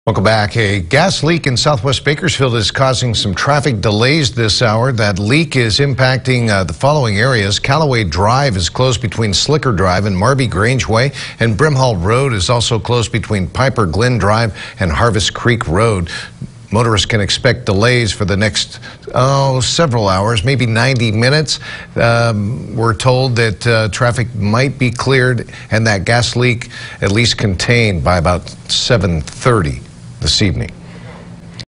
Welcome back. A gas leak in Southwest Bakersfield is causing some traffic delays this hour. That leak is impacting the following areas. Callaway Drive is closed between Slicker Drive and Marby Grange Way, and Brimhall Road is also closed between Piper Glen Drive and Harvest Creek Road. Motorists can expect delays for the next several hours, maybe 90 minutes. We're told that traffic might be cleared and that gas leak at least contained by about 7:30 this evening.